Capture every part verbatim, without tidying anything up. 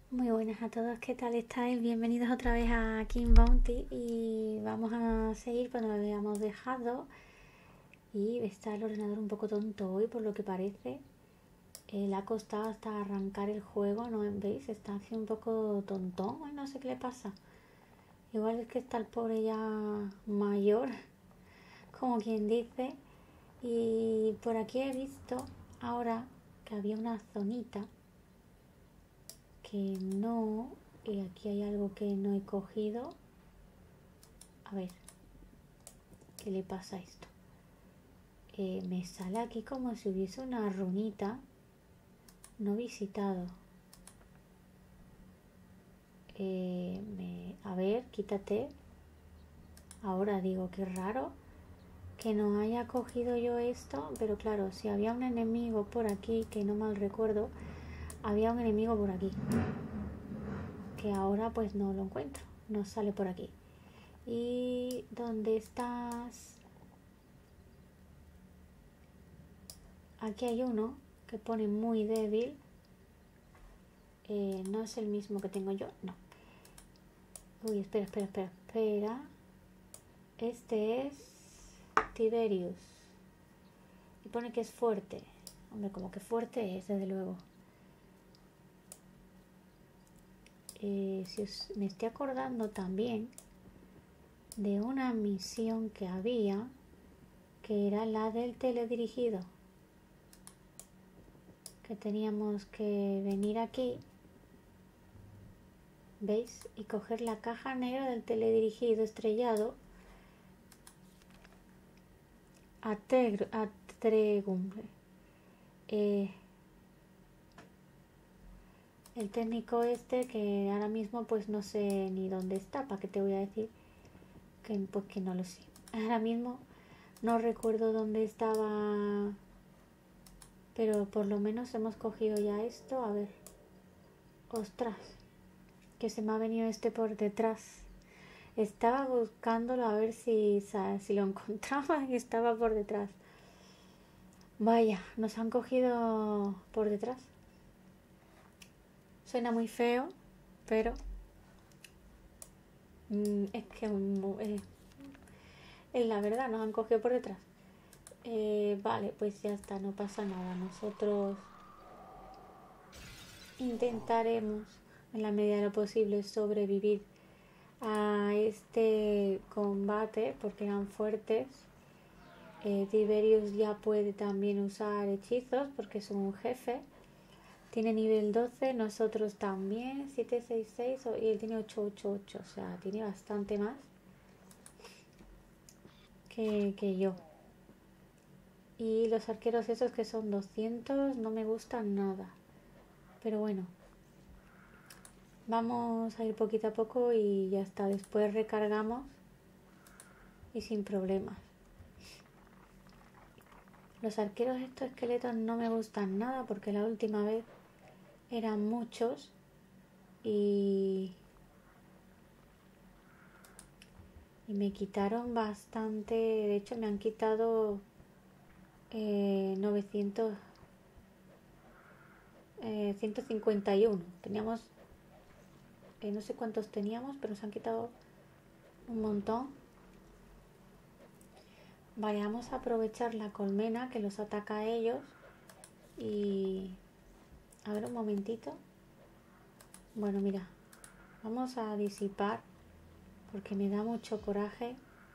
Muy buenas a todos, ¿qué tal estáis? Bienvenidos otra vez a King Bounty y vamos a seguir cuando lo habíamos dejado. Y está el ordenador un poco tonto hoy, por lo que parece. Eh, le ha costado hasta arrancar el juego, ¿no veis? Está haciendo un poco tontón, no sé qué le pasa. Igual es que está el pobre ya mayor, como quien dice. Y por aquí he visto ahora que había una zonita que no, y aquí hay algo que no he cogido. A ver, ¿qué le pasa a esto? Eh, me sale aquí como si hubiese una runita no visitado. Eh, me, a ver, quítate. Ahora digo, qué raro que no haya cogido yo esto, pero claro, si había un enemigo por aquí, que no mal recuerdo, había un enemigo por aquí, que ahora pues no lo encuentro, no sale por aquí. ¿Y dónde estás? Aquí hay uno que pone muy débil. Eh, no es el mismo que tengo yo, no. Uy, espera, espera, espera, espera. Este es Tiberius. Y pone que es fuerte. Hombre, como que fuerte es, desde luego. Eh, si os, me estoy acordando también de una misión que había, que era la del teledirigido. Que teníamos que venir aquí, ¿veis? Y coger la caja negra del teledirigido estrellado a, Tegr a Tregum. Eh, el técnico este que ahora mismo pues no sé ni dónde está, ¿para qué te voy a decir? Que pues que no lo sé. Ahora mismo no recuerdo dónde estaba, pero por lo menos hemos cogido ya esto. A ver, ostras, que se me ha venido este por detrás. Estaba buscándolo a ver si, si lo encontraba y estaba por detrás. Vaya, nos han cogido por detrás. Suena muy feo, pero mmm, es que eh, es la verdad, nos han cogido por detrás. Eh, vale, pues ya está, no pasa nada. Nosotros intentaremos, en la medida de lo posible, sobrevivir a este combate porque eran fuertes. Eh, Tiberius ya puede también usar hechizos porque es un jefe. Tiene nivel doce, nosotros también, siete seis seis y él tiene ocho ocho ocho, o sea, tiene bastante más que, que yo. Y los arqueros esos que son doscientos no me gustan nada. Pero bueno, vamos a ir poquito a poco y ya está. Después recargamos y sin problemas. Los arqueros estos esqueletos no me gustan nada porque la última vez eran muchos y, y me quitaron bastante. De hecho me han quitado eh, novecientos, eh, ciento cincuenta y uno. Teníamos, eh, no sé cuántos teníamos, pero nos han quitado un montón. Vale, vamos a aprovechar la colmena que los ataca a ellos y... A ver un momentito. Bueno, mira, vamos a disipar porque me da mucho coraje.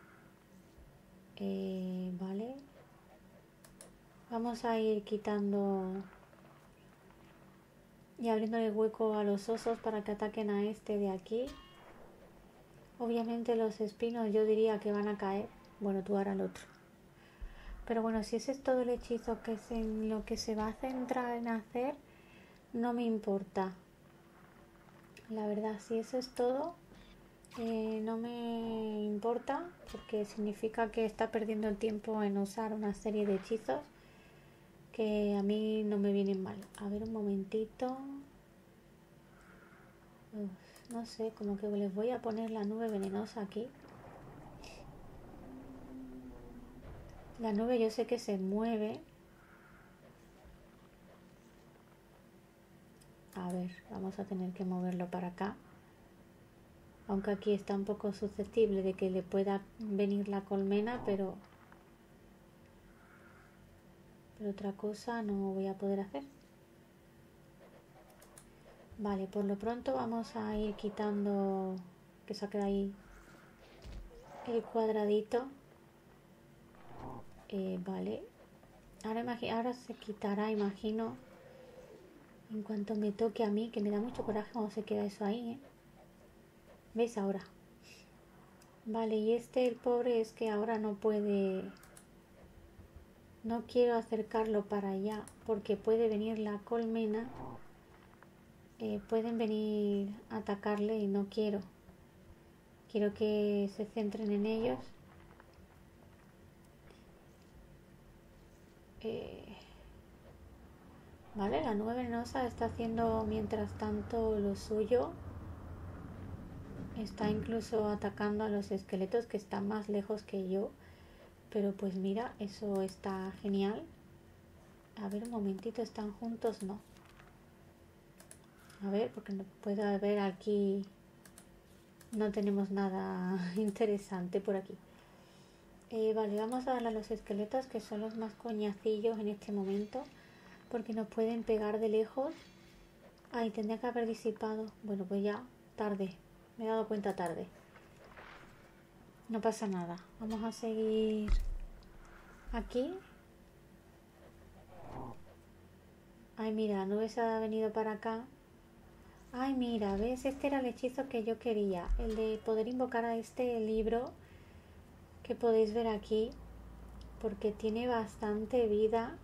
Eh, vale. Vamos a ir quitando y abriéndole hueco a los osos para que ataquen a este de aquí. Obviamente los espinos yo diría que van a caer. Bueno, tú ahora el otro. Pero bueno, si ese es todo el hechizo que es en lo que se va a centrar en hacer, no me importa. La verdad, si eso es todo, eh, no me importa porque significa que está perdiendo el tiempo en usar una serie de hechizos que a mí no me vienen mal. A ver un momentito. Uf, no sé, como que les voy a poner la nube venenosa aquí. La nube yo sé que se mueve. A ver, vamos a tener que moverlo para acá. Aunque aquí está un poco susceptible de que le pueda venir la colmena, pero, pero otra cosa no voy a poder hacer. Vale, por lo pronto vamos a ir quitando, que se ha quedado ahí el cuadradito. Eh, vale. Ahora, ahora se quitará, imagino, en cuanto me toque a mí, que me da mucho coraje cuando se queda eso ahí, ¿eh? ¿Ves ahora? Vale, y este, el pobre, es que ahora no puede... No quiero acercarlo para allá porque puede venir la colmena. Eh, pueden venir a atacarle y no quiero. Quiero que se centren en ellos. Eh, vale, la nube venenosa está haciendo mientras tanto lo suyo. Está incluso atacando a los esqueletos que están más lejos que yo. Pero pues mira, eso está genial. A ver, un momentito, ¿están juntos? No. A ver, porque no puedo ver aquí. No tenemos nada interesante por aquí. Eh, vale, vamos a darle a los esqueletos, que son los más coñacillos en este momento, porque nos pueden pegar de lejos. Ay, tendría que haber disipado. Bueno, pues ya, tarde. Me he dado cuenta tarde. No pasa nada. Vamos a seguir aquí. Ay, mira, la nube se ha venido para acá. Ay, mira, ¿ves? Este era el hechizo que yo quería. El de poder invocar a este libro que podéis ver aquí. Porque tiene bastante vida.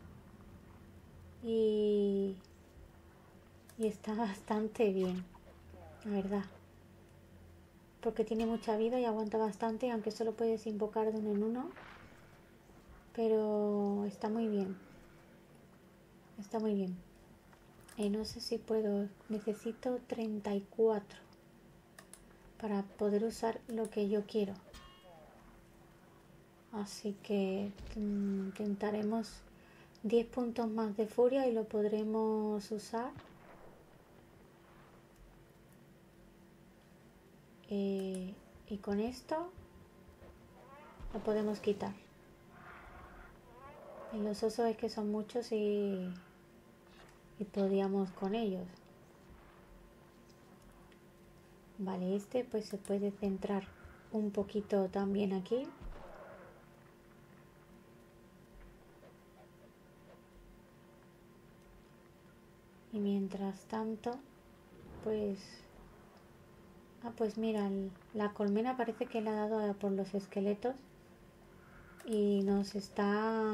Y... Y está bastante bien. La verdad. Porque tiene mucha vida y aguanta bastante. Aunque solo puedes invocar de uno en uno. Pero está muy bien. Está muy bien. Eh, no sé si puedo. Necesito treinta y cuatro. Para poder usar lo que yo quiero. Así que intentaremos diez puntos más de furia y lo podremos usar. Eh, y con esto lo podemos quitar. Y los osos es que son muchos y, y podíamos con ellos. Vale, este pues se puede centrar un poquito también aquí. Y mientras tanto, pues... Ah, pues mira, la colmena parece que le ha dado por los esqueletos. Y nos está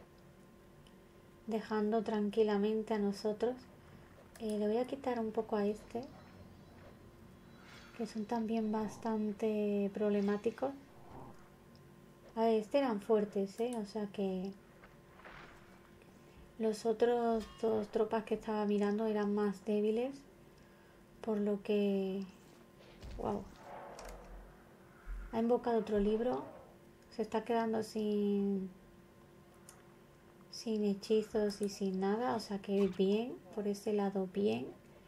dejando tranquilamente a nosotros. Eh, le voy a quitar un poco a este, que son también bastante problemáticos. A ver, este eran fuertes, ¿eh? O sea que... Los otros dos tropas que estaba mirando eran más débiles, por lo que... ¡Wow! Ha invocado otro libro, se está quedando sin... sin hechizos y sin nada, o sea que bien, por ese lado bien.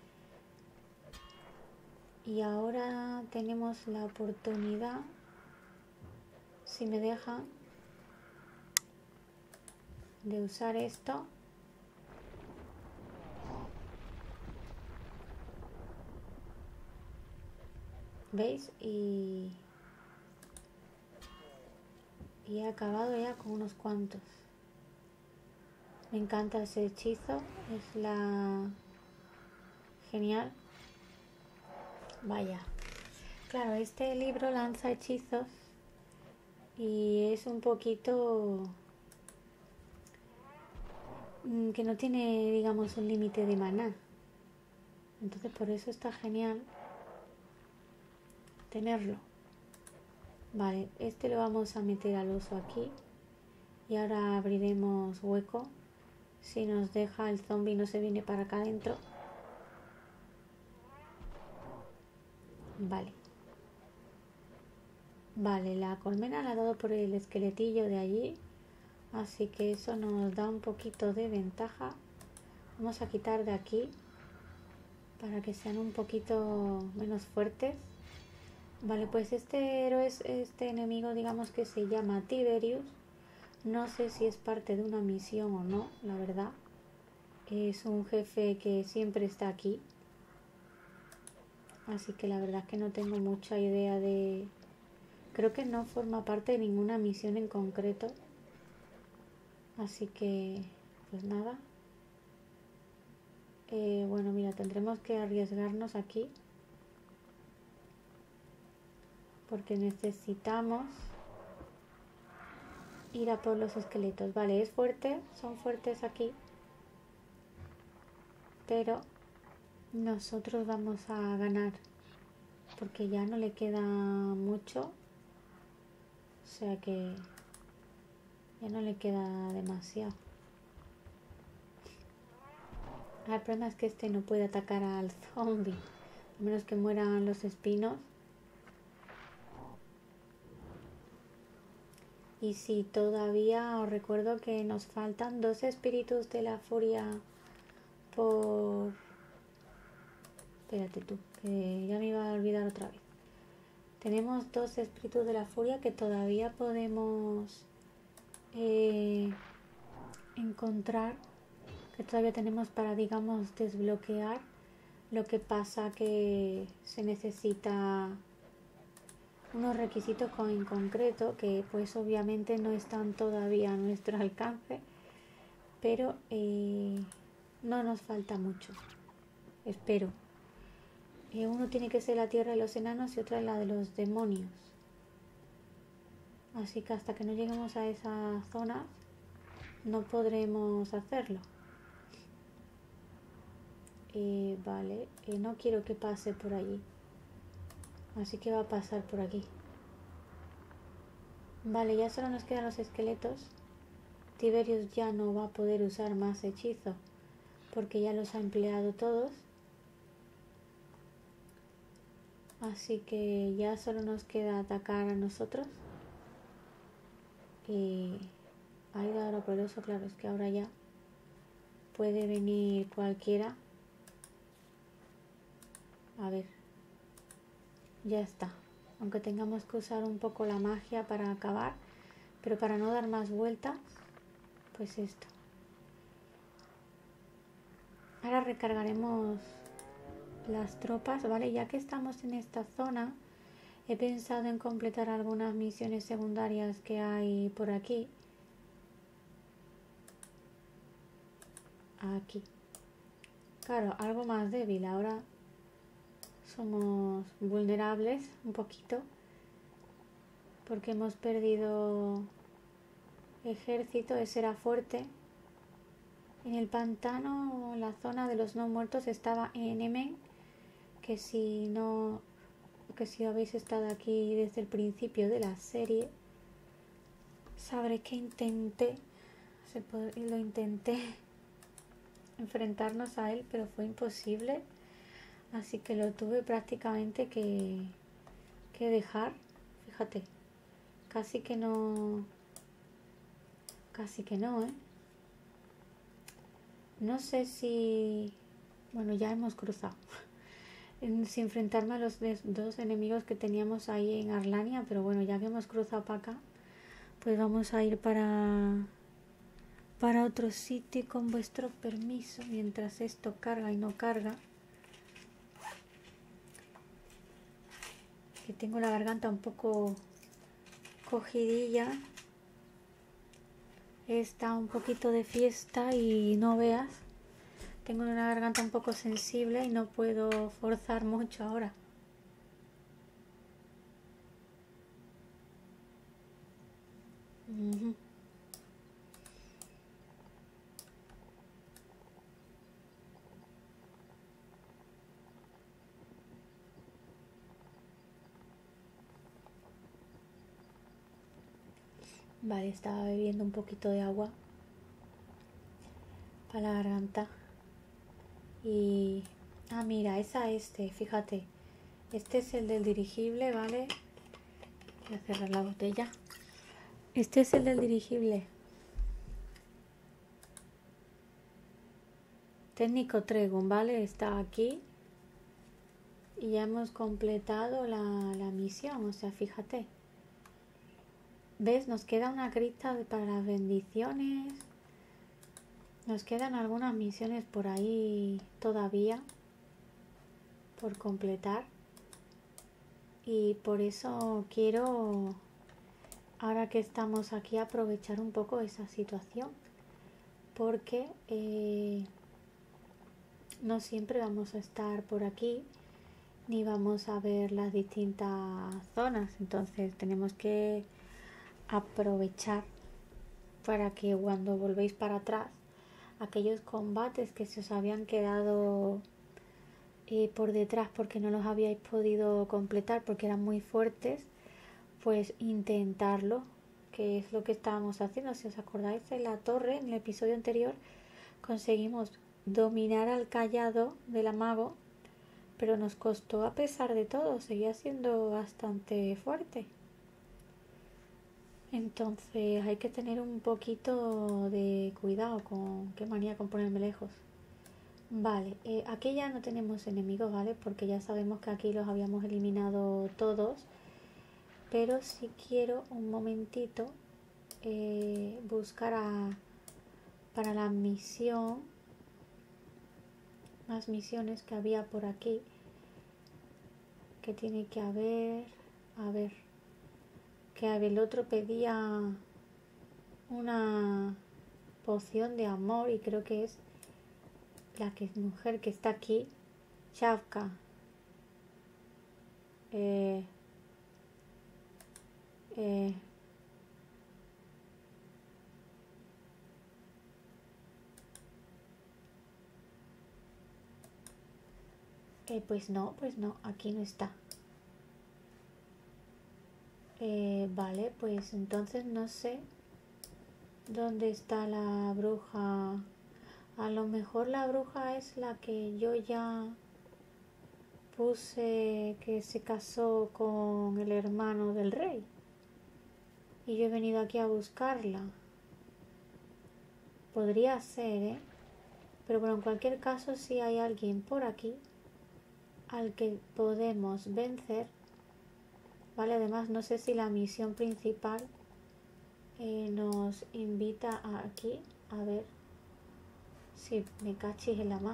Y ahora tenemos la oportunidad, si me dejan, de usar esto. ¿Veis? Y, y he acabado ya con unos cuantos. Me encanta ese hechizo. Es la... Genial. Vaya. Claro, este libro lanza hechizos. Y es un poquito... que no tiene, digamos, un límite de maná. Entonces por eso está genial tenerlo. Vale, este lo vamos a meter al oso aquí. Y ahora abriremos hueco. Si nos deja el zombie no se viene para acá adentro. Vale. Vale, la colmena la ha dado por el esqueletillo de allí. Así que eso nos da un poquito de ventaja. Vamos a quitar de aquí. para que sean un poquito menos fuertes. Vale, pues este héroe, es, este enemigo, digamos que se llama Tiberius. No sé si es parte de una misión o no, la verdad. Es un jefe que siempre está aquí. Así que la verdad es que no tengo mucha idea de... Creo que no forma parte de ninguna misión en concreto. Así que, pues nada. Eh, bueno, mira, tendremos que arriesgarnos aquí. Porque necesitamos ir a por los esqueletos. Vale, es fuerte, son fuertes aquí. Pero nosotros vamos a ganar. Porque ya no le queda mucho. O sea que ya no le queda demasiado. El problema es que este no puede atacar al zombie. A menos que mueran los espinos. Y si todavía os recuerdo que nos faltan dos espíritus de la furia por... Espérate tú, que ya me iba a olvidar otra vez. Tenemos dos espíritus de la furia que todavía podemos eh, encontrar, que todavía tenemos para, digamos, desbloquear. Lo que pasa que se necesita unos requisitos con, en concreto que pues obviamente no están todavía a nuestro alcance, pero eh, no nos falta mucho, espero. Eh, uno tiene que ser la tierra de los enanos y otra la de los demonios, así que hasta que no lleguemos a esa zona no podremos hacerlo. Eh, vale, eh, no quiero que pase por allí. Así que va a pasar por aquí. Vale, ya solo nos quedan los esqueletos. Tiberius ya no va a poder usar más hechizos porque ya los ha empleado todos. Así que ya solo nos queda atacar a nosotros. Y ha ido ahora poderoso, claro, es que ahora ya puede venir cualquiera. A ver. Ya está, aunque tengamos que usar un poco la magia para acabar, pero para no dar más vueltas, pues esto. Ahora recargaremos las tropas, ¿vale? Ya que estamos en esta zona, he pensado en completar algunas misiones secundarias que hay por aquí. Aquí. Claro, algo más débil ahora. Somos vulnerables un poquito porque hemos perdido ejército. Ese era fuerte. En el pantano, la zona de los no muertos, estaba Enemen, que si no, que si habéis estado aquí desde el principio de la serie, sabré que intenté, se pod- lo intenté enfrentarnos a él, pero fue imposible. Así que lo tuve prácticamente que, que dejar. Fíjate, casi que no, casi que no, ¿eh? No sé si, bueno, ya hemos cruzado. Si enfrentarme a los dos enemigos que teníamos ahí en Arlania, pero bueno, ya que hemos cruzado para acá, pues vamos a ir para, para otro sitio con vuestro permiso, mientras esto carga y no carga. Que tengo la garganta un poco cogidilla. Está un poquito de fiesta y no veas. Tengo una garganta un poco sensible y no puedo forzar mucho ahora. Uh-huh. Vale, estaba bebiendo un poquito de agua para la garganta. Y... ah, mira, es a este, fíjate. Este es el del dirigible, ¿vale? Voy a cerrar la botella. Este es el del dirigible. Técnico Tregun, ¿vale? Está aquí. y ya hemos completado la, la misión. O sea, fíjate. ¿Ves? Nos queda una cripta para las bendiciones. Nos quedan algunas misiones por ahí todavía por completar. Y por eso quiero, ahora que estamos aquí, aprovechar un poco esa situación. Porque eh, no siempre vamos a estar por aquí, ni vamos a ver las distintas zonas. Entonces tenemos que aprovechar para que cuando volvéis para atrás, aquellos combates que se os habían quedado eh, por detrás porque no los habíais podido completar porque eran muy fuertes, pues intentarlo, que es lo que estábamos haciendo. Si os acordáis, en la torre, en el episodio anterior, conseguimos dominar al callado del amago, pero nos costó a pesar de todo, seguía siendo bastante fuerte. Entonces hay que tener un poquito de cuidado con qué manía con ponerme lejos. Vale, eh, aquí ya no tenemos enemigos, ¿vale? Porque ya sabemos que aquí los habíamos eliminado todos. Pero si quiero un momentito eh, buscar a, para la misión, más misiones que había por aquí, que tiene que haber, a ver, que el otro pedía una poción de amor y creo que es la que es mujer que está aquí, Shavka. Eh, eh, eh, pues no, pues no, aquí no está. Eh, vale, pues entonces no sé dónde está la bruja. A lo mejor la bruja es la que yo ya puse que se casó con el hermano del rey. Y yo he venido aquí a buscarla. Podría ser, ¿eh? Pero bueno, en cualquier caso, si hay alguien por aquí al que podemos vencer, ¿vale? Además, no sé si la misión principal eh, nos invita a aquí. A ver. Sí, me cachis en la más.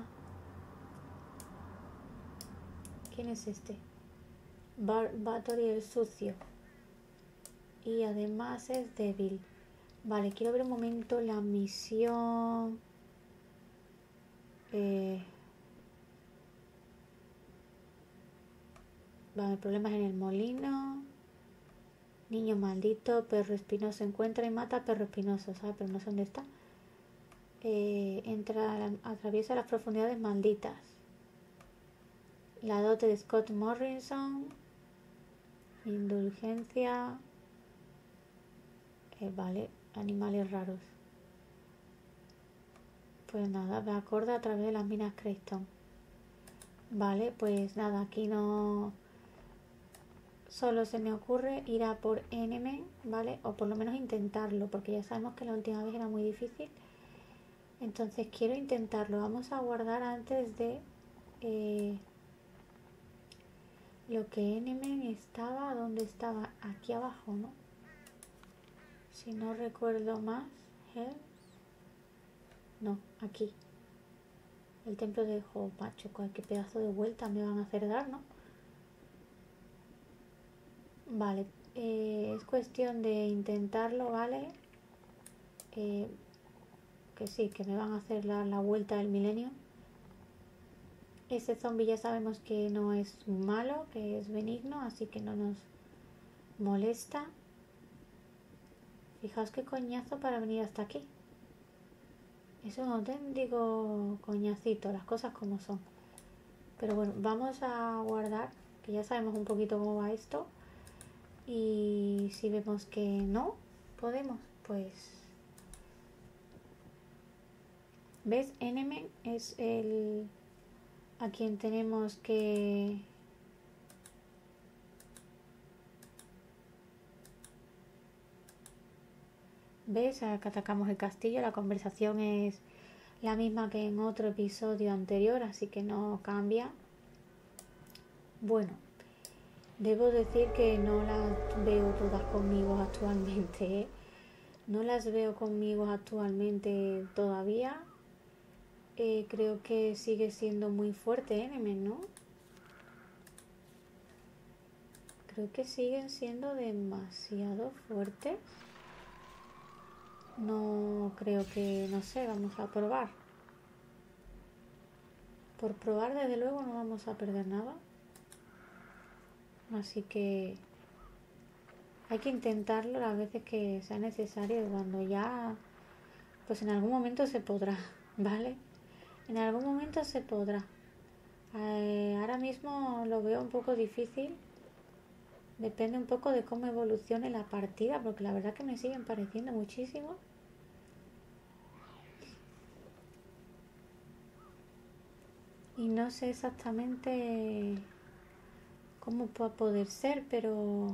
¿Quién es este? Bar Bathory el sucio. Y además es débil. Vale, quiero ver un momento la misión. Eh... Vale, problemas en el molino. Niño maldito, perro espinoso encuentra y mata a perro espinoso, ¿sabes? Pero no sé dónde está. Eh, entra, atraviesa las profundidades malditas. La dote de Scott Morrison. Indulgencia. Eh, vale, animales raros. Pues nada, me acorda a través de las minas Crayston. Vale, pues nada, aquí no... Solo se me ocurre ir a por N-Men, ¿vale? O por lo menos intentarlo, porque ya sabemos que la última vez era muy difícil. Entonces quiero intentarlo. Vamos a guardar antes de... Eh, lo que N-Men estaba... ¿Dónde estaba? Aquí abajo, ¿no? Si no recuerdo más... ¿eh? No, aquí. El templo de Jo, macho, qué pedazo de vuelta me van a hacer dar, ¿no? Vale, eh, es cuestión de intentarlo, ¿vale? Eh, que sí, que me van a hacer la, la vuelta del milenio. Ese zombie ya sabemos que no es malo, que es benigno, así que no nos molesta. Fijaos qué coñazo para venir hasta aquí. Es un auténtico coñacito, las cosas como son. Pero bueno, vamos a guardar, que ya sabemos un poquito cómo va esto. Y si vemos que no podemos, pues... ¿Ves? N-Men es el... a quien tenemos que... ¿Ves? Acá atacamos el castillo. La conversación es la misma que en otro episodio anterior, así que no cambia. Bueno, debo decir que no las veo todas conmigo actualmente, ¿eh? No las veo conmigo actualmente todavía. Eh, creo que sigue siendo muy fuerte Enemies, ¿no? Creo que siguen siendo demasiado fuertes. No creo que, no sé, vamos a probar. Por probar, desde luego, no vamos a perder nada. Así que hay que intentarlo las veces que sea necesario. Cuando ya, pues en algún momento se podrá, ¿vale? En algún momento se podrá. Eh, ahora mismo lo veo un poco difícil. Depende un poco de cómo evolucione la partida, porque la verdad que me siguen pareciendo muchísimo. Y no sé exactamente cómo va a poder ser, pero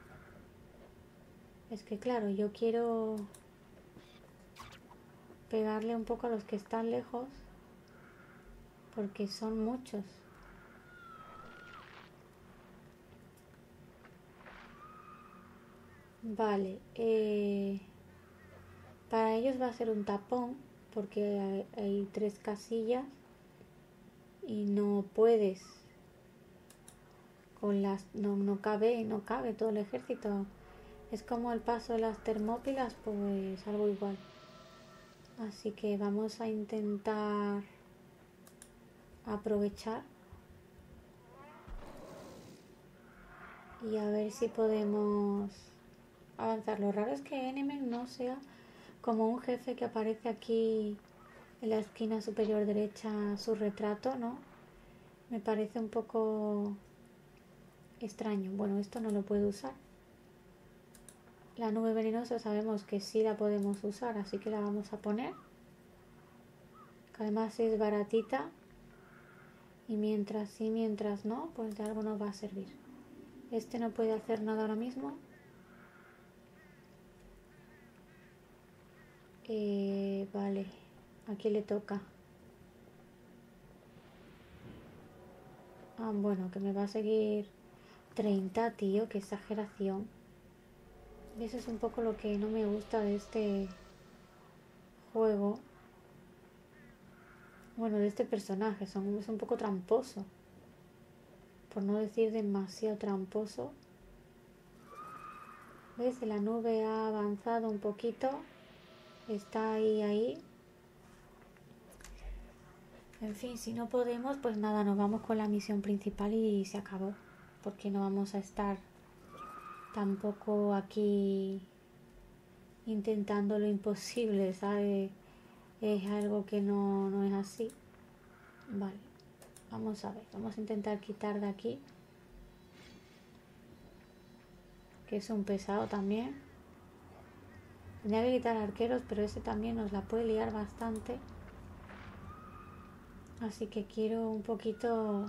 es que claro, yo quiero pegarle un poco a los que están lejos, porque son muchos. Vale, eh, para ellos va a ser un tapón, porque hay, hay tres casillas y no puedes con las, no, no cabe, no cabe todo el ejército. Es como el paso de las Termópilas, pues algo igual. Así que vamos a intentar aprovechar y a ver si podemos avanzar. Lo raro es que Enemies no sea como un jefe que aparece aquí en la esquina superior derecha, su retrato, ¿no? Me parece un poco extraño. Bueno, esto no lo puedo usar. La nube venenosa sabemos que sí la podemos usar, así que la vamos a poner. Que además es baratita. Y mientras sí, mientras no, pues de algo nos va a servir. Este no puede hacer nada ahora mismo. Eh, vale, aquí le toca. Ah, bueno, que me va a seguir treinta, tío, qué exageración. Eso es un poco lo que no me gusta de este juego. Bueno, de este personaje, son, es un poco tramposo. Por no decir demasiado tramposo. ¿Ves? La nube ha avanzado un poquito. Está ahí, ahí. En fin, si no podemos, pues nada, nos vamos con la misión principal y se acabó. Porque no vamos a estar tampoco aquí intentando lo imposible, ¿sabes? Es algo que no, no es así. Vale, vamos a ver, vamos a intentar quitar de aquí. Que es un pesado también. Tendría que quitar arqueros, pero ese también nos la puede liar bastante. Así que quiero un poquito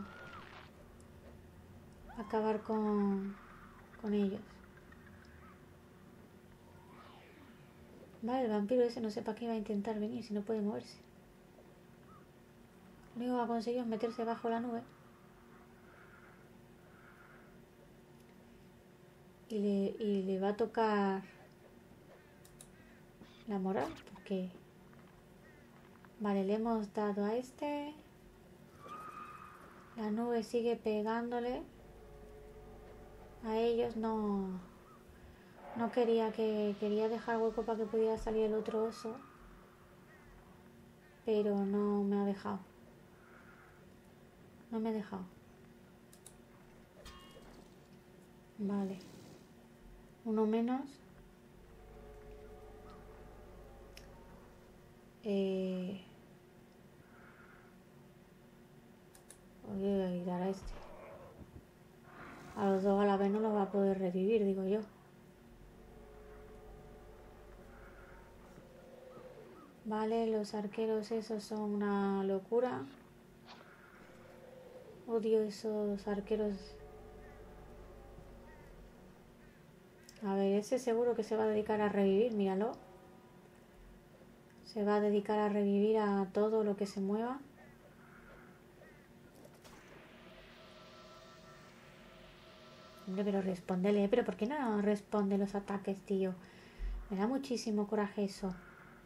acabar con, con ellos. Vale, el vampiro ese no sé para qué va a intentar venir si no puede moverse. Lo único que ha conseguido es meterse bajo la nube. Y le, y le va a tocar la moral, porque... Vale, le hemos dado a este. La nube sigue pegándole. A ellos no... No quería que... Quería dejar hueco para que pudiera salir el otro oso. Pero no me ha dejado. No me ha dejado. Vale. Uno menos. Eh... Voy a ayudar a este. A los dos a la vez no los va a poder revivir, digo yo. Vale, los arqueros esos son una locura. Odio esos arqueros. A ver, ese seguro que se va a dedicar a revivir, míralo. Se va a dedicar a revivir a todo lo que se mueva. Hombre, pero respóndele. ¿Pero por qué no responde los ataques, tío? Me da muchísimo coraje eso.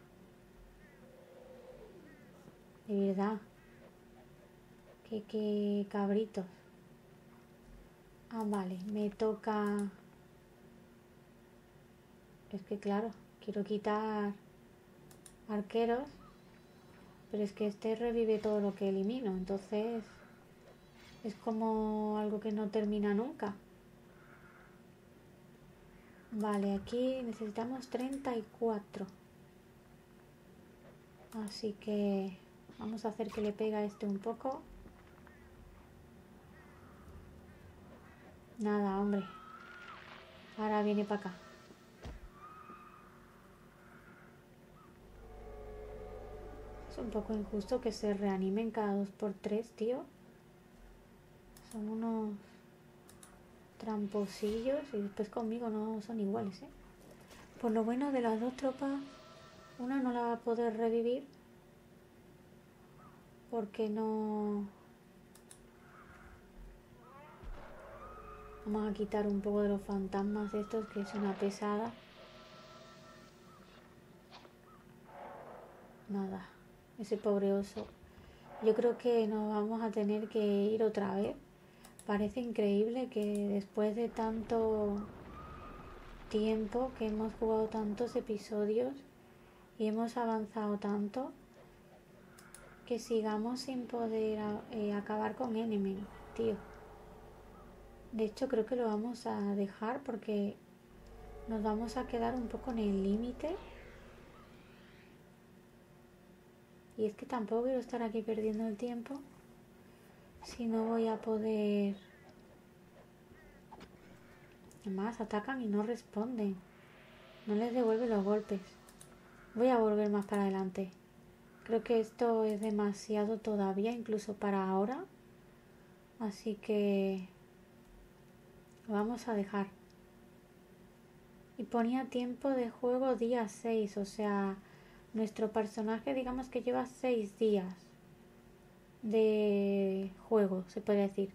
De verdad. Qué, qué cabritos. Ah, vale. Me toca... Es que claro, quiero quitar arqueros. Pero es que este revive todo lo que elimino. Entonces... Es como algo que no termina nunca. Vale, aquí necesitamos treinta y cuatro. Así que vamos a hacer que le pegue a este un poco. Nada, hombre. Ahora viene para acá. Es un poco injusto que se reanimen cada dos por tres, tío. Son unos tramposillos y después conmigo no son iguales, ¿eh? Por lo bueno de las dos tropas, una no la va a poder revivir porque no... Vamos a quitar un poco de los fantasmas estos, que es una pesada. Nada, ese pobre oso. Yo creo que nos vamos a tener que ir otra vez. Parece increíble que después de tanto tiempo, que hemos jugado tantos episodios y hemos avanzado tanto, que sigamos sin poder eh, acabar con Enemy, tío. De hecho, creo que lo vamos a dejar porque nos vamos a quedar un poco en el límite. Y es que tampoco quiero estar aquí perdiendo el tiempo si no voy a poder... Además, atacan y no responden. No les devuelve los golpes. Voy a volver más para adelante. Creo que esto es demasiado todavía, incluso para ahora. Así que lo vamos a dejar. Y ponía tiempo de juego día seis, o sea, nuestro personaje digamos que lleva seis días de juego, se puede decir.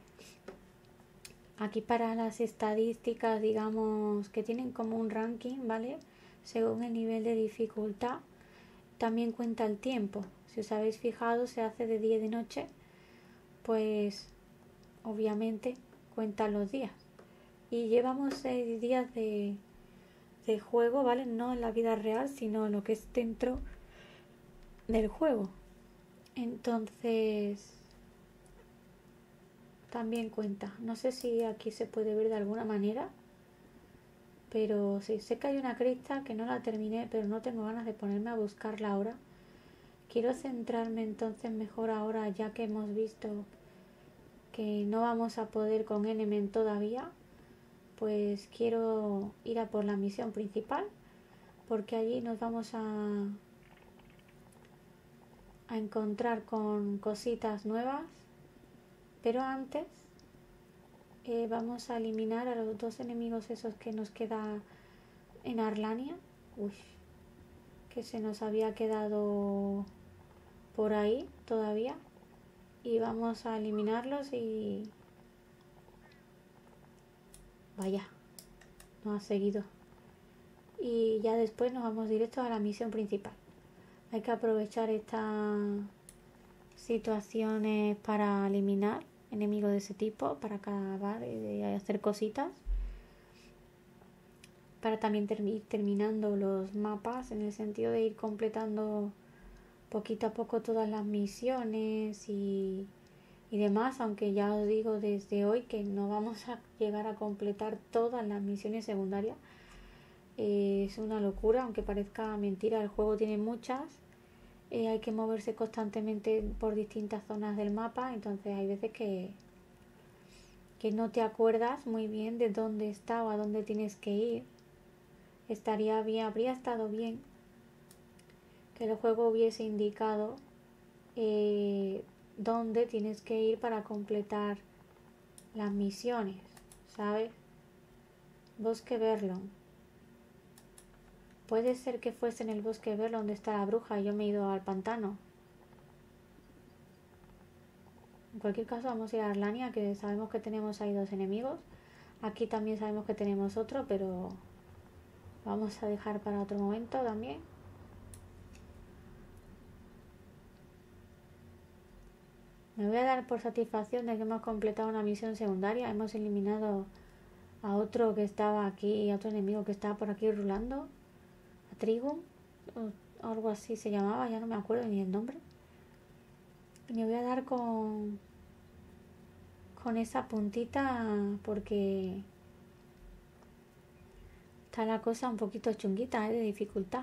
Aquí para las estadísticas, digamos que tienen como un ranking, ¿vale? Según el nivel de dificultad, también cuenta el tiempo. Si os habéis fijado, se hace de día y de noche, pues obviamente cuentan los días. Y llevamos seis días de, de juego, ¿vale? No en la vida real, sino en lo que es dentro del juego. Entonces también cuenta. No sé si aquí se puede ver de alguna manera, pero sí, sé que hay una cresta que no la terminé, pero no tengo ganas de ponerme a buscarla ahora. Quiero centrarme entonces mejor ahora, ya que hemos visto que no vamos a poder con Enemy todavía. Pues quiero ir a por la misión principal, porque allí nos vamos a a encontrar con cositas nuevas. Pero antes eh, vamos a eliminar a los dos enemigos esos que nos queda en Arlania. Uy, que se nos había quedado por ahí todavía. Y vamos a eliminarlos y... Vaya, no ha seguido. Y ya después nos vamos directo a la misión principal. Hay que aprovechar estas situaciones para eliminar enemigos de ese tipo, para acabar y hacer cositas, para también ter- ir terminando los mapas, en el sentido de ir completando poquito a poco todas las misiones y, y demás, aunque ya os digo desde hoy que no vamos a llegar a completar todas las misiones secundarias. Eh, es una locura, aunque parezca mentira, el juego tiene muchas. Eh, hay que moverse constantemente por distintas zonas del mapa, entonces hay veces que que no te acuerdas muy bien de dónde está o a dónde tienes que ir. Estaría bien, habría estado bien que el juego hubiese indicado eh, dónde tienes que ir para completar las misiones, ¿sabes? Bosque Verlon. Puede ser que fuese en el Bosque Verlon donde está la bruja y yo me he ido al pantano. En cualquier caso vamos a ir a Arlania, que sabemos que tenemos ahí dos enemigos. Aquí también sabemos que tenemos otro, pero vamos a dejar para otro momento también. Me voy a dar por satisfacción de que hemos completado una misión secundaria. Hemos eliminado a otro que estaba aquí, a otro enemigo que estaba por aquí rulando. A Trigum, o algo así se llamaba, ya no me acuerdo ni el nombre. Y me voy a dar con, con esa puntita porque está la cosa un poquito chunguita, ¿eh? De dificultad.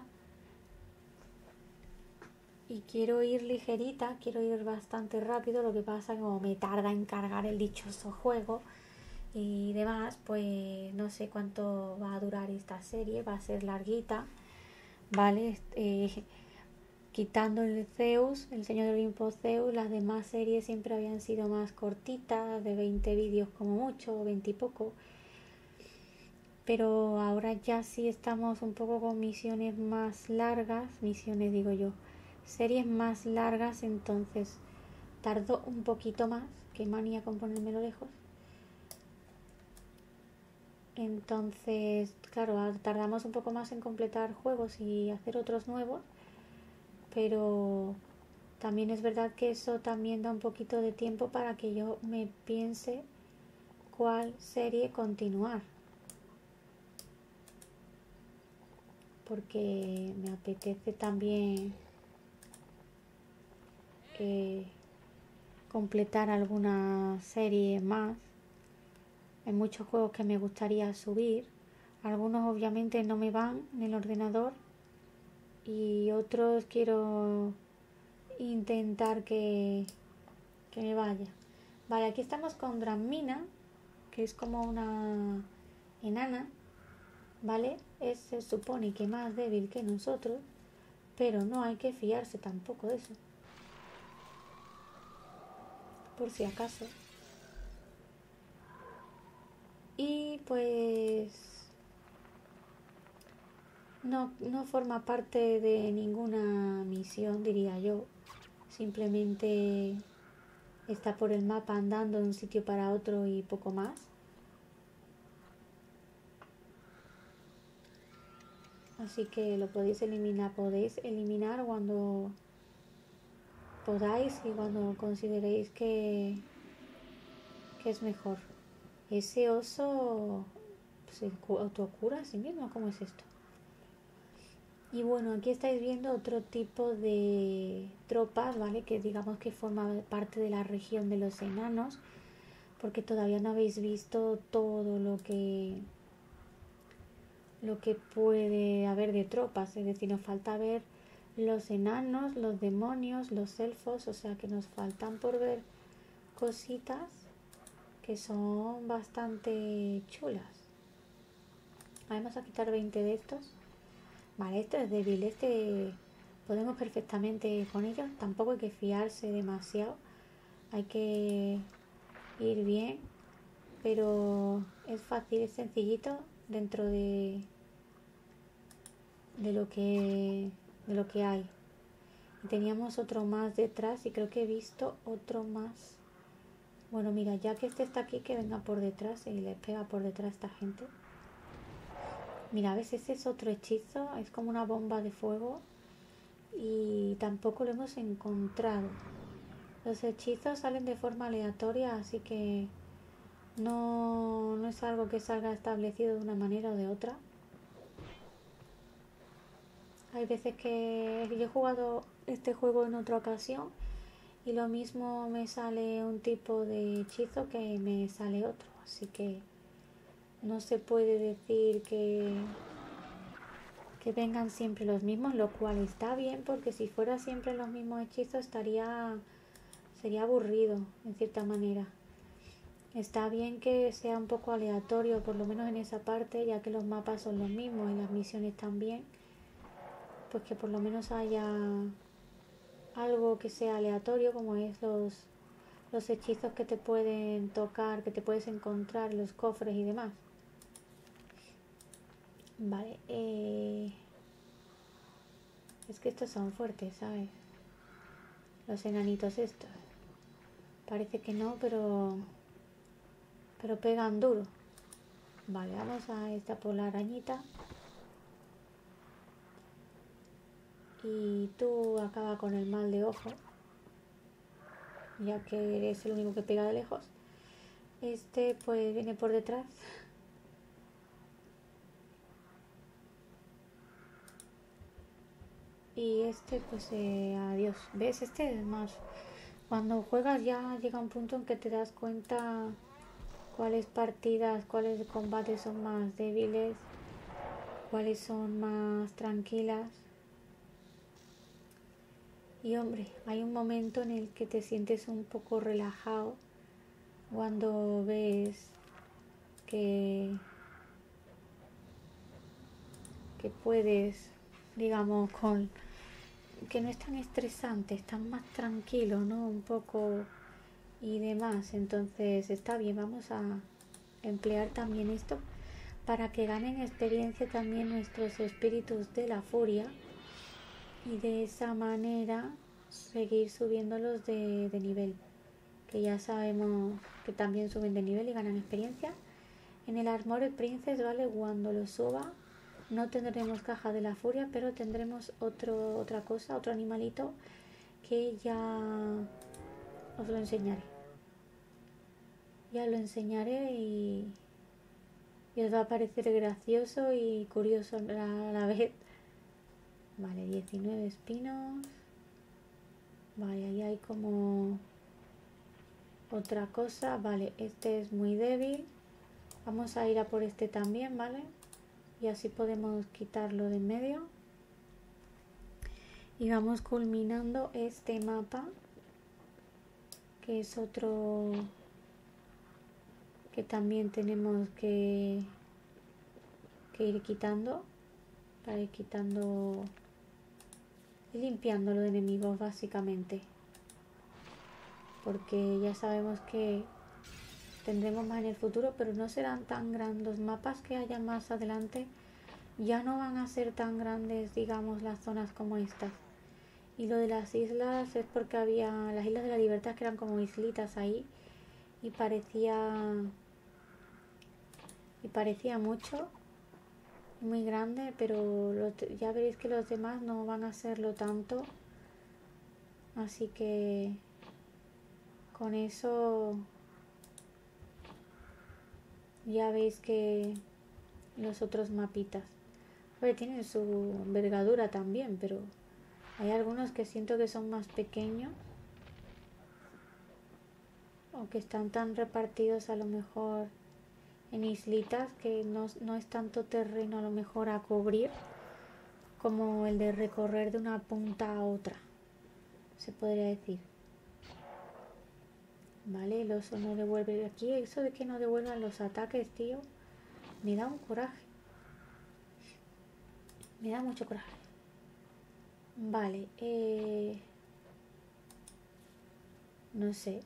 Y quiero ir ligerita, quiero ir bastante rápido, lo que pasa que como me tarda en cargar el dichoso juego y demás, pues no sé cuánto va a durar esta serie, va a ser larguita, ¿vale? Eh, quitando el Zeus, el Señor del Olimpo Zeus, las demás series siempre habían sido más cortitas, de veinte vídeos como mucho, veinte y poco. Pero ahora ya sí estamos un poco con misiones más largas, misiones digo yo, series más largas, entonces tardó un poquito más, qué manía con ponérmelo lejos. Entonces, claro, tardamos un poco más en completar juegos y hacer otros nuevos, pero también es verdad que eso también da un poquito de tiempo para que yo me piense cuál serie continuar. Porque me apetece también eh, completar alguna serie más. Hay muchos juegos que me gustaría subir. Algunos obviamente no me van en el ordenador y otros quiero intentar que, que me vaya. Vale, aquí estamos con Dramina, que es como una enana, ¿vale? Es, se supone que más débil que nosotros, pero no hay que fiarse tampoco de eso. Por si acaso. Y pues no, no forma parte de ninguna misión, diría yo. Simplemente está por el mapa andando de un sitio para otro y poco más. Así que lo podéis eliminar, podéis eliminar cuando podáis y cuando consideréis que, que es mejor. Ese oso se autocura a sí mismo, ¿cómo es esto? Y bueno, aquí estáis viendo otro tipo de tropas, ¿vale? Que digamos que forma parte de la región de los enanos, porque todavía no habéis visto todo lo que lo que puede haber de tropas, es decir, nos falta ver los enanos, los demonios, los elfos, o sea que nos faltan por ver cositas que son bastante chulas. Vamos a quitar veinte de estos. Vale, esto es débil, este podemos perfectamente con ellos, tampoco hay que fiarse demasiado, hay que ir bien, pero es fácil, es sencillito dentro de de lo que de lo que hay. Y teníamos otro más detrás y creo que he visto otro más. Bueno, mira, ya que este está aquí, que venga por detrás y le pega por detrás a esta gente. Mira, ¿ves? Ese es otro hechizo, es como una bomba de fuego y tampoco lo hemos encontrado. Los hechizos salen de forma aleatoria, así que no, no es algo que salga establecido de una manera o de otra. Hay veces que yo he jugado este juego en otra ocasión y lo mismo me sale un tipo de hechizo que me sale otro, así que no se puede decir que que vengan siempre los mismos, lo cual está bien porque si fuera siempre los mismos hechizos estaría sería aburrido en cierta manera. Está bien que sea un poco aleatorio, por lo menos en esa parte, ya que los mapas son los mismos y las misiones también, pues que por lo menos haya algo que sea aleatorio, como es los los hechizos que te pueden tocar, que te puedes encontrar, los cofres y demás. Vale, eh... es que estos son fuertes, ¿sabes? Los enanitos estos. Parece que no, pero... pero pegan duro. Vale, vamos a esta por la arañita. Y tú acaba con el mal de ojo, ya que eres el único que pega de lejos. Este pues viene por detrás. Y este pues eh, adiós. ¿Ves? Este es más... Cuando juegas ya llega un punto en que te das cuenta cuáles partidas, cuáles combates son más débiles, cuáles son más tranquilas. Y hombre, hay un momento en el que te sientes un poco relajado cuando ves que, que puedes, digamos, con que no es tan estresante, estás más tranquilo, ¿no? Un poco y demás. Entonces está bien, vamos a emplear también esto para que ganen experiencia también nuestros espíritus de la furia y de esa manera seguir subiéndolos de, de nivel, que ya sabemos que también suben de nivel y ganan experiencia. En el Armored Princess, ¿vale? Cuando lo suba no tendremos caja de la furia, pero tendremos otro, otra cosa, otro animalito que ya os lo enseñaré. Ya lo enseñaré y, y os va a parecer gracioso y curioso a la, a la vez. Vale, diecinueve espinos. Vale, ahí hay como otra cosa. Vale, este es muy débil. Vamos a ir a por este también, ¿vale? Y así podemos quitarlo de en medio. Y vamos culminando este mapa, que es otro que también tenemos que, que ir quitando, para ir quitando y limpiándolo de enemigos básicamente, porque ya sabemos que tendremos más en el futuro, pero no serán tan grandes los mapas que haya más adelante, ya no van a ser tan grandes, digamos, las zonas como estas. Y lo de las islas es porque había las Islas de la Libertad, que eran como islitas ahí, y parecía y parecía mucho, muy grande, pero los, ya veréis que los demás no van a serlo tanto, así que con eso ya veis que los otros mapitas, a ver, tienen su envergadura también, pero hay algunos que siento que son más pequeños o que están tan repartidos a lo mejor en islitas que no, no es tanto terreno a lo mejor a cubrir como el de recorrer de una punta a otra, se podría decir. Vale, el oso no devuelve. Aquí eso de que no devuelvan los ataques, tío, me da un coraje. Me da mucho coraje. Vale, eh... no sé.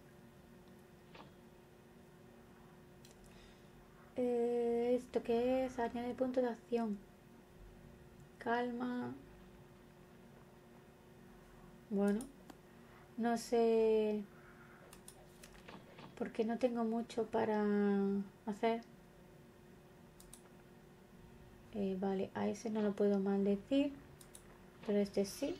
Eh, ¿Esto qué es? Añade punto de acción. Calma. Bueno, no sé, porque no tengo mucho para hacer. Eh, vale, a ese no lo puedo maldecir, pero este sí.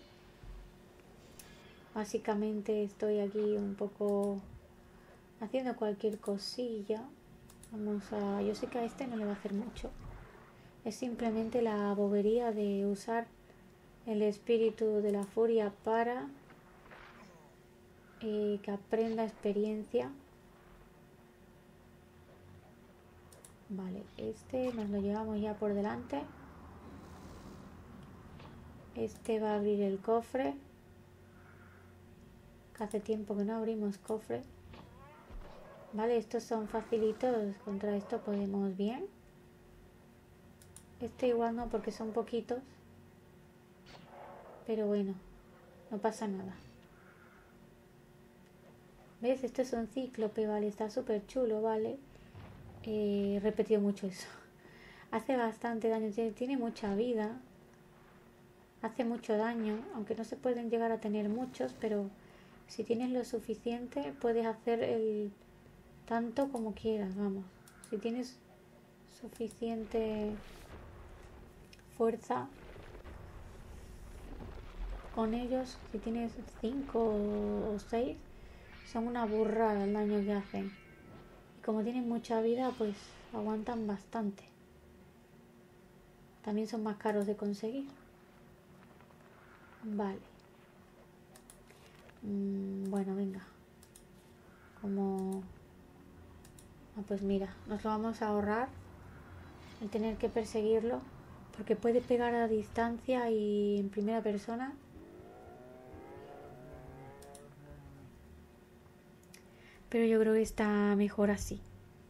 Básicamente estoy aquí un poco haciendo cualquier cosilla. Vamos a... Yo sé que a este no le va a hacer mucho. Es simplemente la bobería de usar el espíritu de la furia para eh, que aprenda experiencia. Vale, este nos lo llevamos ya por delante. Este va a abrir el cofre, que hace tiempo que no abrimos cofre. Vale, estos son facilitos, contra esto podemos bien. Este igual no, porque son poquitos, pero bueno, no pasa nada. ¿Ves? Esto es un cíclope, vale, está súper chulo, vale. He repetido mucho eso. Hace bastante daño, tiene mucha vida, hace mucho daño, aunque no se pueden llegar a tener muchos, pero si tienes lo suficiente puedes hacer el tanto como quieras, vamos. Si tienes suficiente fuerza con ellos. Si tienes cinco o seis, son una burrada el daño que hacen. Y como tienen mucha vida, pues aguantan bastante. También son más caros de conseguir. Vale. Mm, bueno, venga. Como... Ah, pues mira, nos lo vamos a ahorrar el tener que perseguirlo, porque puede pegar a distancia y en primera persona. Pero yo creo que está mejor así.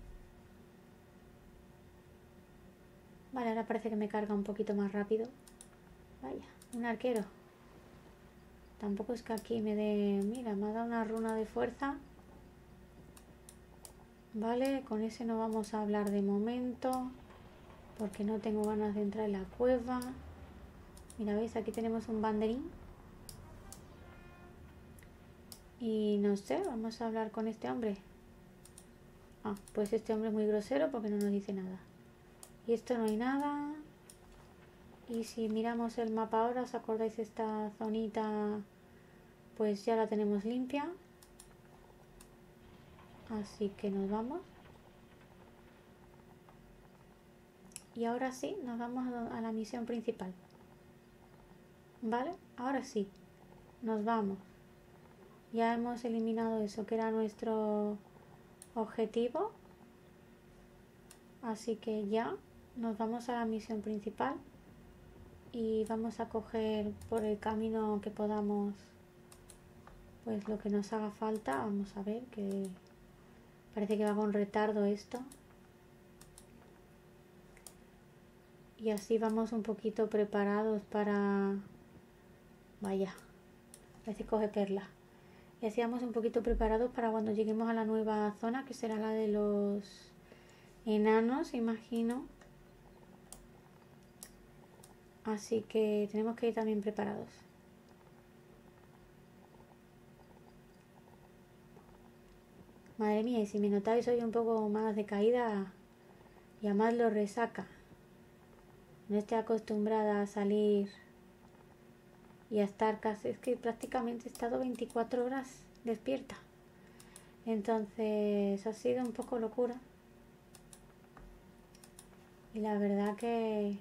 Vale, ahora parece que me carga un poquito más rápido. Vaya, un arquero. Tampoco es que aquí me dé... Mira, me ha dado una runa de fuerza. Vale, con ese no vamos a hablar de momento, porque no tengo ganas de entrar en la cueva. Mira, ¿veis? Aquí tenemos un banderín. Y no sé, vamos a hablar con este hombre. Ah, pues este hombre es muy grosero porque no nos dice nada. Y esto no hay nada. Y si miramos el mapa ahora, ¿os acordáis? Esta zonita, pues ya la tenemos limpia. Así que nos vamos. Y ahora sí, nos vamos a la misión principal. ¿Vale? Ahora sí, nos vamos. Ya hemos eliminado eso que era nuestro objetivo. Así que ya nos vamos a la misión principal. Y vamos a coger por el camino que podamos, pues lo que nos haga falta. Vamos a ver, que parece que va con retardo esto. Y así vamos un poquito preparados para... Vaya, parece que coge perla. Y así vamos un poquito preparados para cuando lleguemos a la nueva zona, que será la de los enanos, imagino. Así que tenemos que ir también preparados. Madre mía, y si me notáis hoy un poco más de caída, y además lo resaca. No estoy acostumbrada a salir y a estar casi... Es que prácticamente he estado veinticuatro horas despierta. Entonces ha sido un poco locura. Y la verdad que...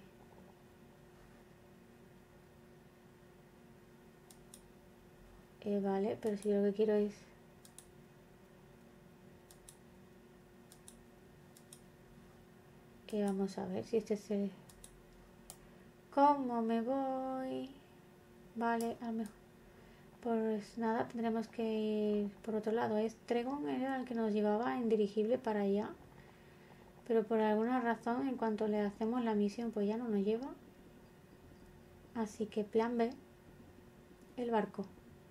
Eh, vale, pero si yo lo que quiero es... Que vamos a ver si este es el... ¿Cómo me voy? Vale, a lo mejor... Pues nada, tendremos que ir por otro lado. Estregón era el que nos llevaba en dirigible para allá. Pero por alguna razón, en cuanto le hacemos la misión, pues ya no nos lleva. Así que plan B, el barco.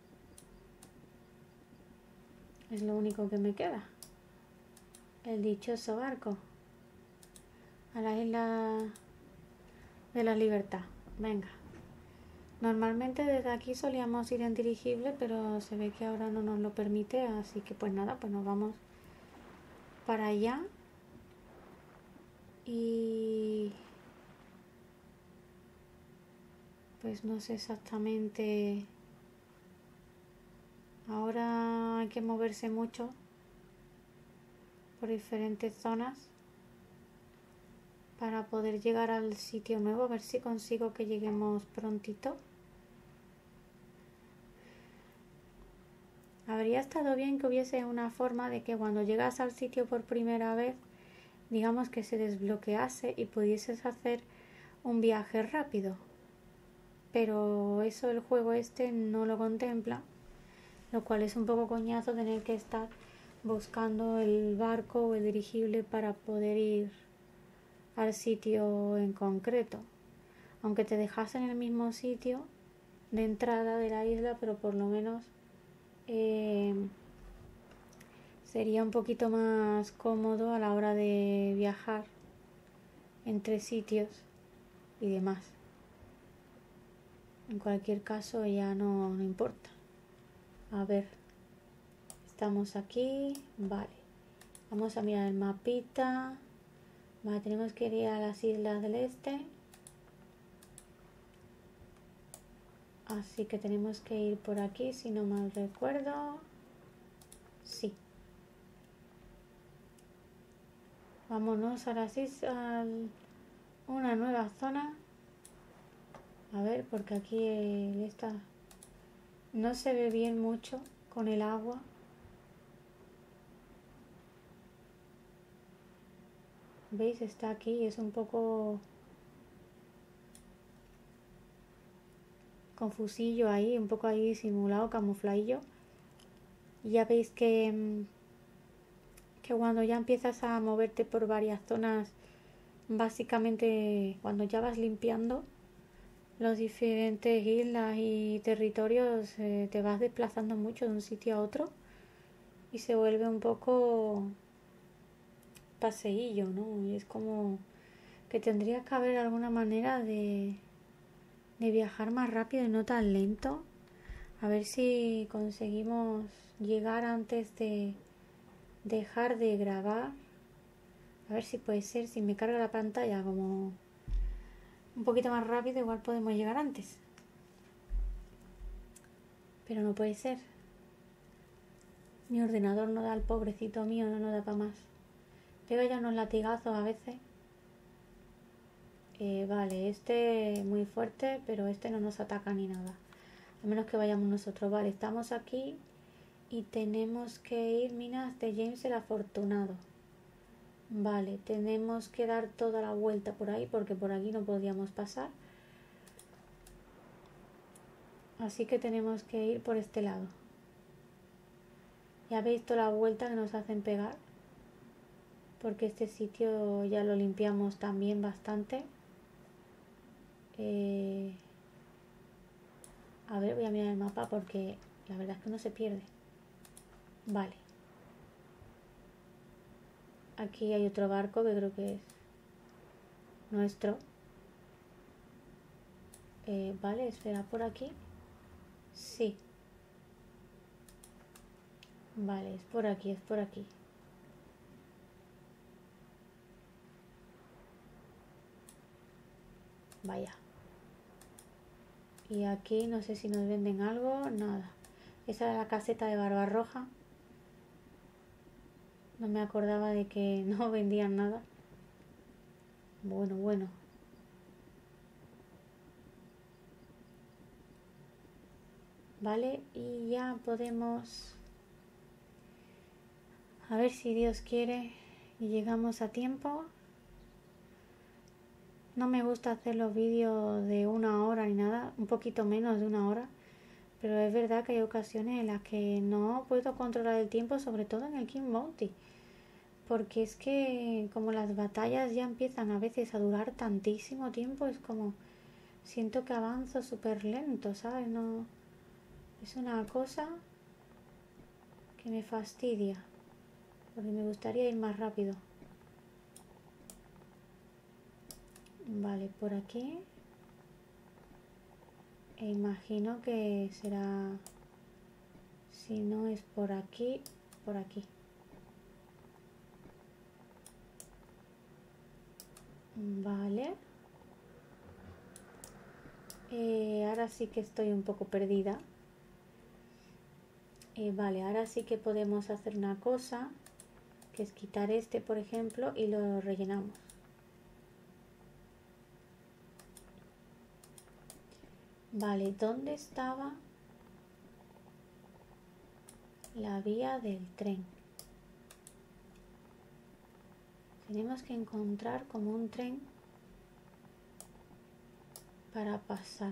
Es lo único que me queda. El dichoso barco. A la isla de la libertad. Venga. Normalmente desde aquí solíamos ir en dirigible, pero se ve que ahora no nos lo permite. Así que pues nada, pues nos vamos para allá. Y... pues no sé exactamente... Ahora hay que moverse mucho por diferentes zonas para poder llegar al sitio nuevo. A ver si consigo que lleguemos prontito. Habría estado bien que hubiese una forma de que cuando llegas al sitio por primera vez, digamos que se desbloquease y pudieses hacer un viaje rápido. Pero eso el juego este no lo contempla. Lo cual es un poco coñazo tener que estar buscando el barco o el dirigible para poder ir al sitio en concreto. Aunque te dejas en el mismo sitio de entrada de la isla, pero por lo menos eh, sería un poquito más cómodo a la hora de viajar entre sitios y demás. En cualquier caso ya no, no importa. A ver, estamos aquí, vale. Vamos a mirar el mapita. Vale, tenemos que ir a las islas del este. Así que tenemos que ir por aquí, si no mal recuerdo. Sí. Vámonos a las islas, a una nueva zona. A ver, porque aquí esta no se ve bien mucho con el agua. ¿Veis? Está aquí, es un poco confusillo ahí, un poco ahí disimulado, camufladillo. Y ya veis que, que cuando ya empiezas a moverte por varias zonas, básicamente cuando ya vas limpiando los diferentes islas y territorios, eh, te vas desplazando mucho de un sitio a otro y se vuelve un poco paseillo, ¿no? Y es como que tendría que haber alguna manera de, de viajar más rápido y no tan lento. A ver si conseguimos llegar antes de dejar de grabar. A ver si puede ser, si me carga la pantalla como un poquito más rápido, igual podemos llegar antes. Pero no puede ser. Mi ordenador no da, el pobrecito mío, no nos da para más. Pega ya unos latigazos a veces. Eh, vale, este muy fuerte, pero este no nos ataca ni nada. A menos que vayamos nosotros. Vale, estamos aquí y tenemos que ir minas de James el Afortunado. Vale, tenemos que dar toda la vuelta por ahí porque por aquí no podíamos pasar. Así que tenemos que ir por este lado. Ya veis toda la vuelta que nos hacen pegar. Porque este sitio ya lo limpiamos también bastante. Eh... A ver, voy a mirar el mapa porque la verdad es que no se pierde. Vale. Aquí hay otro barco que creo que es nuestro. Eh, vale, espera, por aquí. Sí. Vale, es por aquí, es por aquí. Vaya. Y aquí no sé si nos venden algo. Nada. Esa era la caseta de Barbarroja. No me acordaba de que no vendían nada. Bueno, bueno. Vale, y ya podemos... A ver si Dios quiere y llegamos a tiempo. No me gusta hacer los vídeos de una hora ni nada, un poquito menos de una hora. Pero es verdad que hay ocasiones en las que no puedo controlar el tiempo, sobre todo en el King Bounty. Porque es que como las batallas ya empiezan a veces a durar tantísimo tiempo, es como... Siento que avanzo súper lento, ¿sabes? No... Es una cosa que me fastidia. Porque me gustaría ir más rápido. Vale, por aquí. E imagino que será... Si no es por aquí, por aquí. Vale. Eh, ahora sí que estoy un poco perdida. Eh, vale, ahora sí que podemos hacer una cosa, que es quitar este, por ejemplo, y lo rellenamos. Vale, ¿dónde estaba la vía del tren? Tenemos que encontrar como un tren para pasar.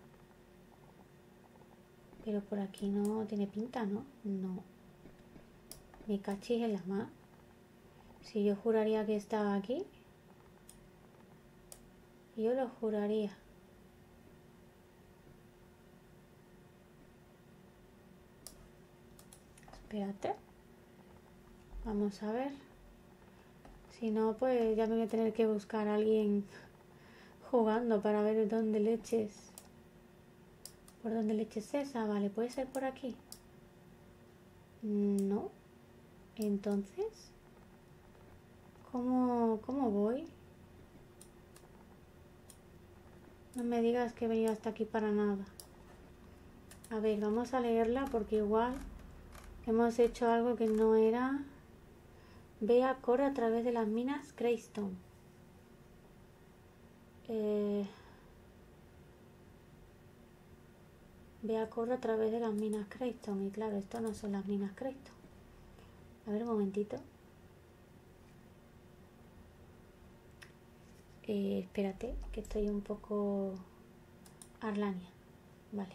Pero por aquí no tiene pinta, ¿no? No. Me cachis en la mar. Si yo juraría que estaba aquí. Yo lo juraría. Espérate. Vamos a ver. Si no, pues ya me voy a tener que buscar a alguien jugando para ver dónde leches. ¿Por dónde leches esa? Vale, ¿puede ser por aquí? No. Entonces, ¿cómo ¿Cómo, cómo voy? No me digas que he venido hasta aquí para nada. A ver, vamos a leerla porque igual hemos hecho algo que no era. Vea, corre a través de las minas Greystone. Eh... Vea, corre a través de las minas Greystone. Y claro, esto no son las minas Greystone. A ver, un momentito. Eh, espérate, que estoy un poco... Arlania. Vale.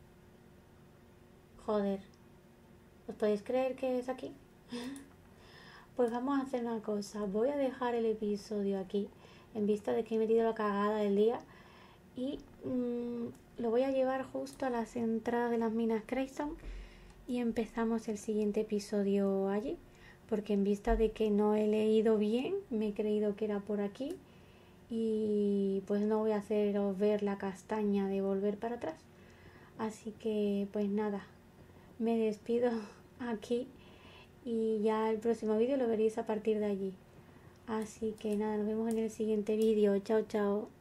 Joder. ¿Os podéis creer que es aquí? Pues vamos a hacer una cosa. Voy a dejar el episodio aquí, en vista de que he metido la cagada del día. Y mmm, lo voy a llevar justo a las entradas de las minas Greystone. Y empezamos el siguiente episodio allí. Porque en vista de que no he leído bien, me he creído que era por aquí. Y pues no voy a haceros ver la castaña de volver para atrás. Así que pues nada, me despido aquí y ya el próximo vídeo lo veréis a partir de allí. Así que nada, nos vemos en el siguiente vídeo. Chao, chao.